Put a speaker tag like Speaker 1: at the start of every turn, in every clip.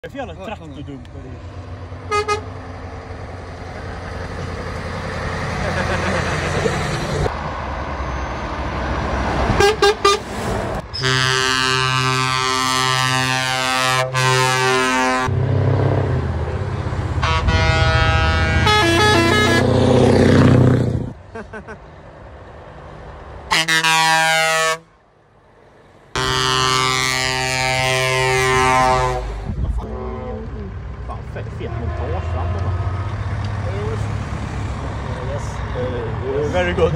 Speaker 1: Det är för jävla traktordump på det. Very good.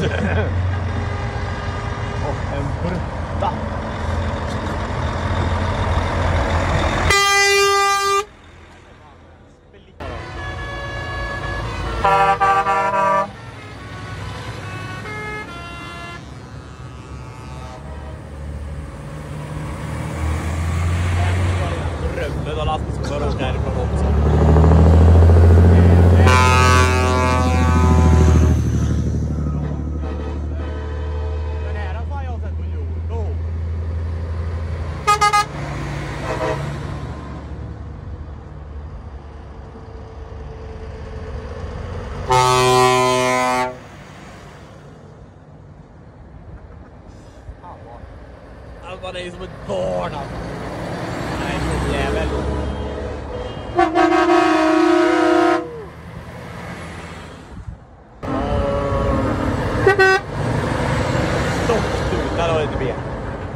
Speaker 1: Och en brutta. Drömmen och lastbilsförare åker härifrån också. Alltså det är som ett barn alltså. Nej, det är jävel. Stoppstutar har inte ben.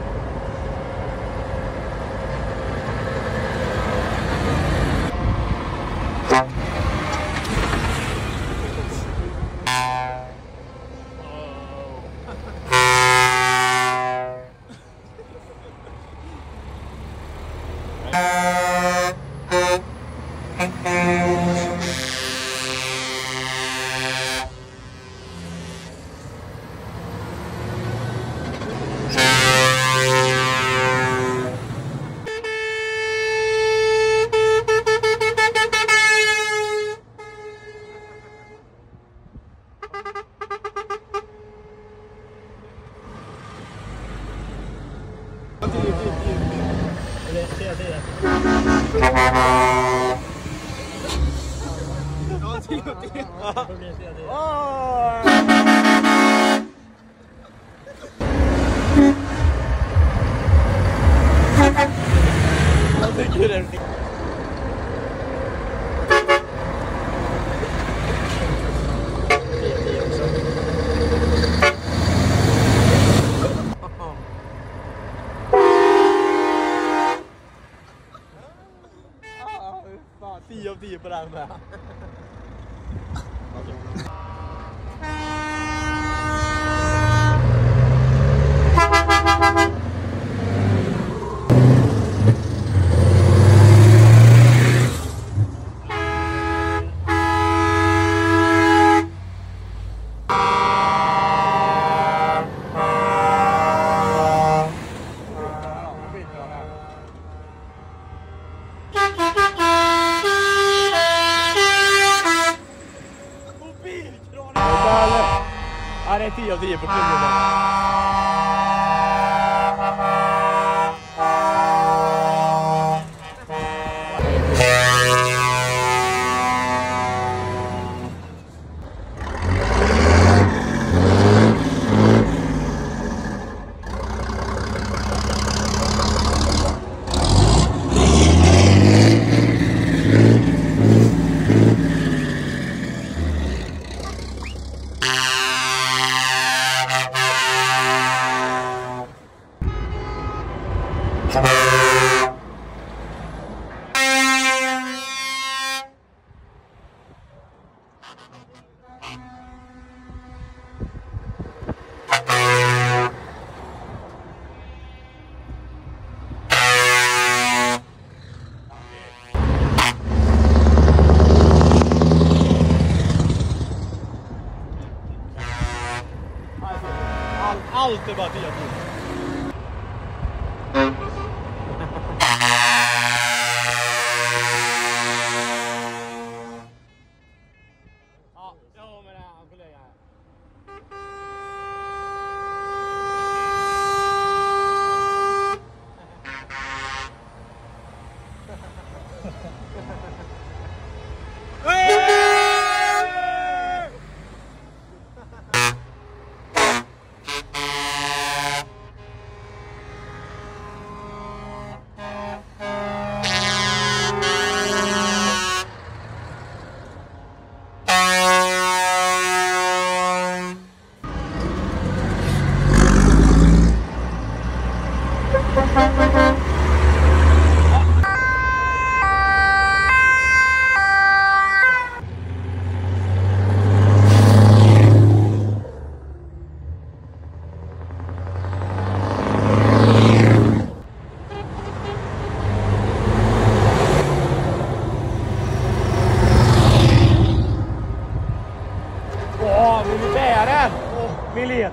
Speaker 1: Jag tycker det är fan 10 av 10 på den med. Ja, det är 10 av 10 på klubben. Allt är bara 10 av 10. Ja, jag med det här kollega här.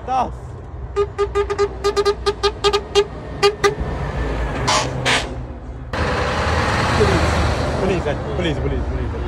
Speaker 1: stuff. Police, police.